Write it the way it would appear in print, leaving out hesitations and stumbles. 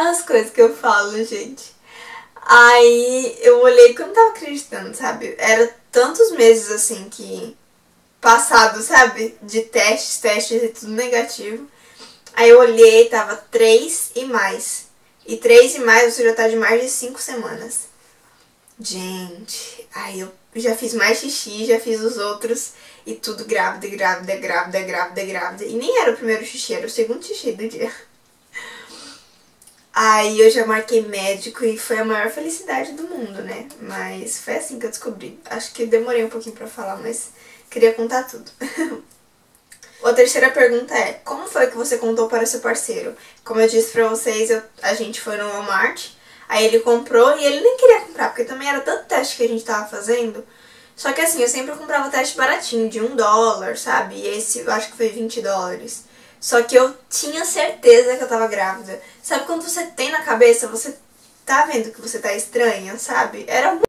As coisas que eu falo, gente. Aí eu olhei porque eu não tava acreditando, sabe? Era tantos meses assim que passado, sabe? De testes e tudo negativo. Aí eu olhei, tava 3 e mais. E 3 e mais você já tá de mais de 5 semanas. Gente, aí eu já fiz mais xixi, já fiz os outros. E tudo grávida, grávida, grávida, grávida, grávida. E nem era o primeiro xixi, era o segundo xixi do dia. Aí eu já marquei médico e foi a maior felicidade do mundo, né? Mas foi assim que eu descobri. Acho que demorei um pouquinho pra falar, mas queria contar tudo. A terceira pergunta é: como foi que você contou para seu parceiro? Como eu disse pra vocês, a gente foi no Walmart, aí ele comprou e ele nem queria comprar, porque também era tanto teste que a gente tava fazendo. Só que assim, eu sempre comprava teste baratinho, de $1, sabe? E esse eu acho que foi $20. Só que eu tinha certeza que eu tava grávida. Sabe quando você tem na cabeça, você tá vendo que você tá estranha, sabe? Era